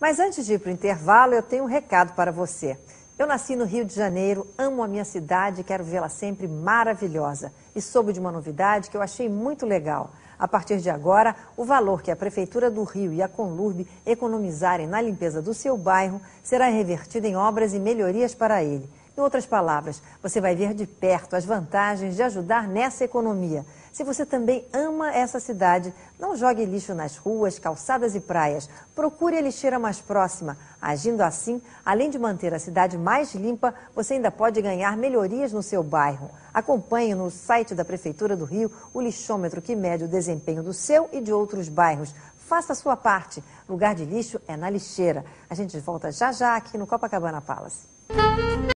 Mas antes de ir para o intervalo, eu tenho um recado para você. Eu nasci no Rio de Janeiro, amo a minha cidade e quero vê-la sempre maravilhosa. E soube de uma novidade que eu achei muito legal. A partir de agora, o valor que a Prefeitura do Rio e a Conlurb economizarem na limpeza do seu bairro será revertido em obras e melhorias para ele. Em outras palavras, você vai ver de perto as vantagens de ajudar nessa economia. Se você também ama essa cidade, não jogue lixo nas ruas, calçadas e praias. Procure a lixeira mais próxima. Agindo assim, além de manter a cidade mais limpa, você ainda pode ganhar melhorias no seu bairro. Acompanhe no site da Prefeitura do Rio o lixômetro que mede o desempenho do seu e de outros bairros. Faça a sua parte. Lugar de lixo é na lixeira. A gente volta já já aqui no Copacabana Palace.